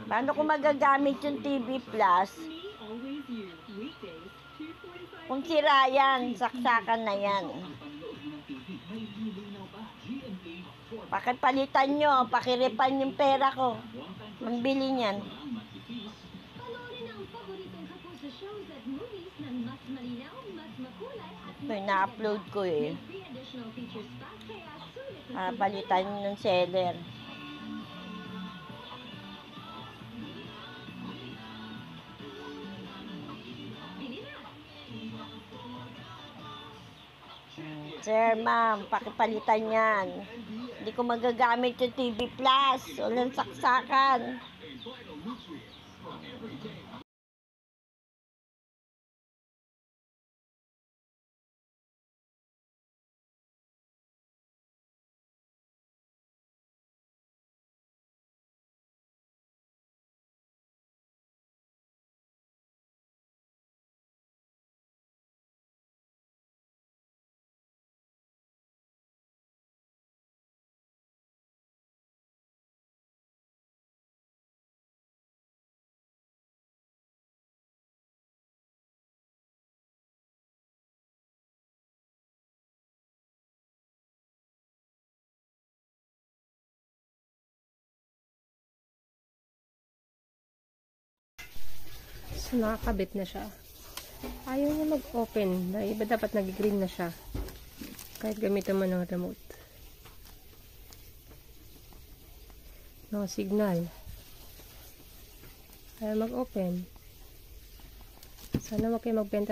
Paano ko magagamit yung TV Plus? Kung sira yan, saksakan na yan. Pakipalitan nyo, pakiripan yung pera ko. Mambili niyan. Ito, na-upload ko eh. Palitan ng seller. Sir, ma'am, pakipalitan yan. Hindi ko magagamit yung TV Plus. Walang saksakan. So, nakakabit na siya. Ayaw niya mag-open. Iba dapat nag-green na siya. Kahit gamitin mo ng remote. No signal. Ayaw mag-open. Sana wag kayo magbenta.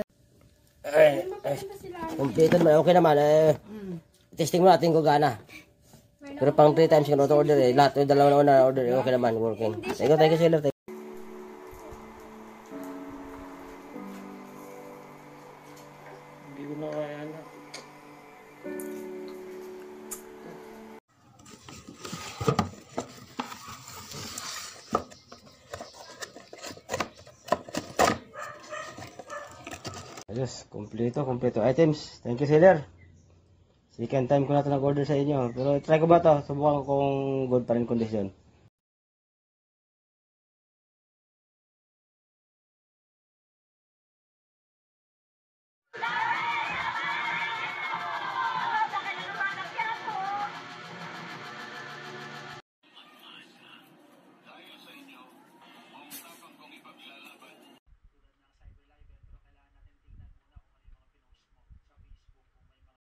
Completed man. Okay naman. Testing mo natin kung gana. Pero pang 3 times ka order eh. Lahat yung dalawa na order. Okay naman. Working. Thank you, seller. Hindi ko na kaya na. Ayos, kompleto items. Thank you, seller. Second time ko na ito nag-order sa inyo. Pero try ko ba ito? Subukan ko kung good pa rin kondisyon.